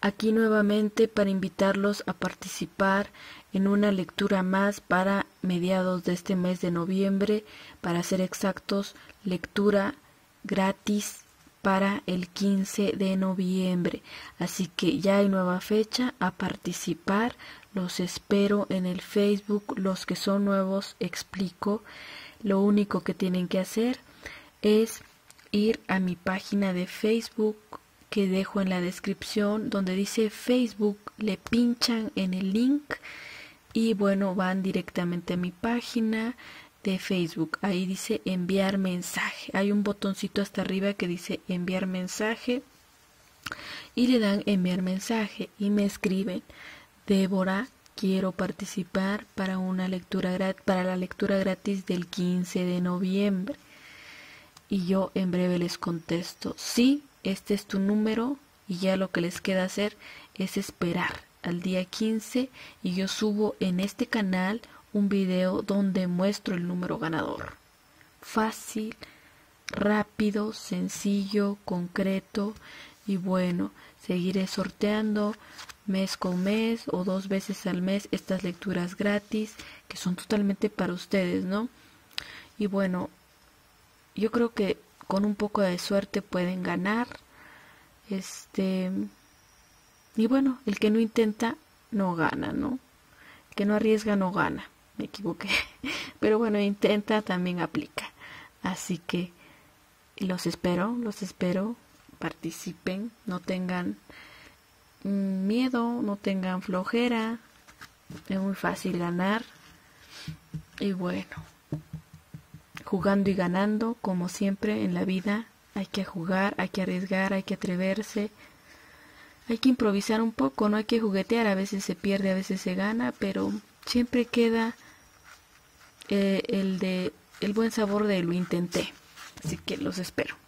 aquí nuevamente para invitarlos a participar en una lectura más para mediados de este mes de noviembre, para ser exactos, lectura gratis para el 15 de noviembre. Así que ya hay nueva fecha, a participar. Los espero en el Facebook. Los que son nuevos, explico. Lo único que tienen que hacer es ir a mi página de Facebook que dejo en la descripción, donde dice Facebook, le pinchan en el link y bueno, van directamente a mi página de Facebook. Ahí dice enviar mensaje. Hay un botoncito hasta arriba que dice enviar mensaje y le dan enviar mensaje y me escriben: Débora, quiero participar para una lectura para la lectura gratis del 15 de noviembre. Y yo en breve les contesto: sí, este es tu número, y ya lo que les queda hacer es esperar al día 15 y yo subo en este canal un video donde muestro el número ganador. Fácil, rápido, sencillo, concreto, y bueno, seguiré sorteando mes con mes o 2 veces al mes estas lecturas gratis que son totalmente para ustedes, ¿no? Y bueno, yo creo que con un poco de suerte pueden ganar. Y bueno, el que no intenta no gana, ¿no? El que no arriesga no gana. Me equivoqué. Pero bueno, intenta también aplica. Así que los espero. Participen, no tengan miedo, no tengan flojera. Es muy fácil ganar. Y bueno, jugando y ganando, como siempre en la vida, hay que jugar, hay que arriesgar, hay que atreverse, hay que improvisar un poco, no hay que juguetear, a veces se pierde, a veces se gana, pero siempre queda el buen sabor de lo intenté. Así que los espero.